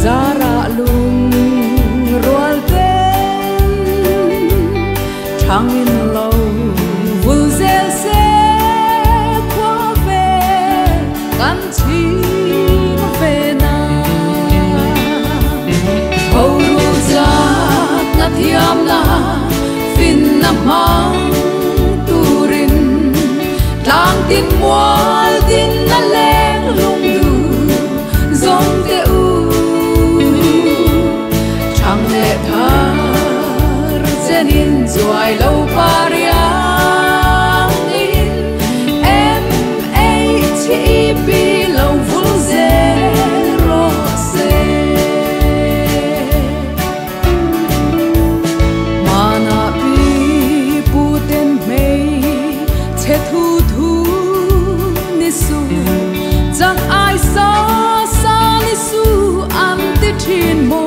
zara lung rual ten thangin lo vul zel se qua ve kan chi ve na ho ru za na thiam na fin na mang turin lang tin mual tin na leng lung du zong te u chang le thar zenin zuai lo pariang in MHEB lo vul zero se mana pi puten mei che thu thu ni su chẳng ai xa xa ni su am ti thin mo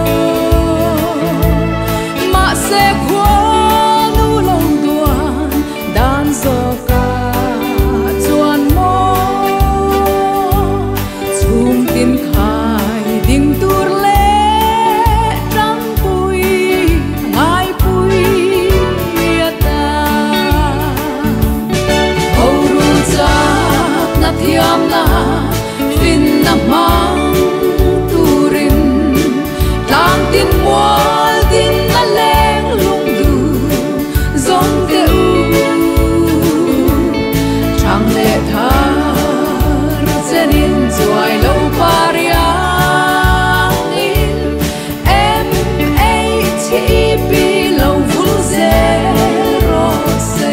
ma se khwa nu long duan dan zo ka chuan mo chung tin khai ding tur le trăng pui ngai pui ta ho ru cha na thiam na fin na mang turin lang tin mual tin na leng lung du zong te u chang le thar zenin zuai lo pariang in MHEB lo vul zero se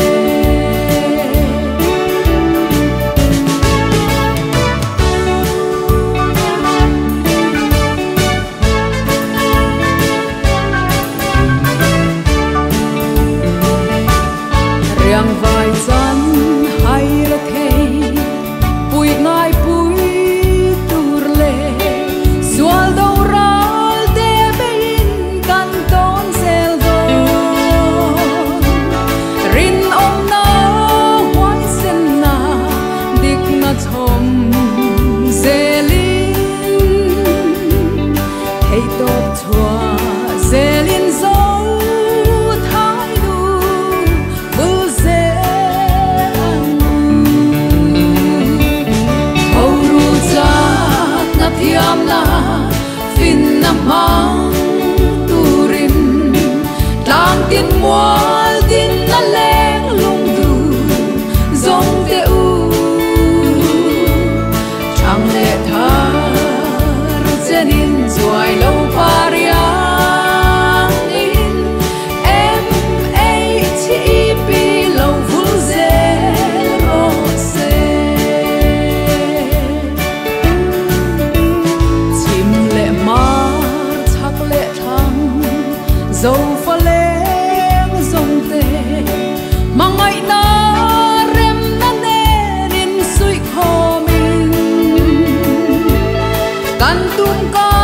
riang vai chan hai ra thei pui ngai pui tur le zual do ral de bein kan ton zel do rin om na hoai sen na dik na thom zelin thei top chua zelin zo thai du vul ze ho ru cha na thiam na fin na mang turin tlang tin mual tin na leng lung du zong te u chang le thar zenin zuai lo pariang in MHEB lo vul zero se chim le mar thak le thang zo fa leng zong te mangai na rem na ne rin sui kho min kan tum ka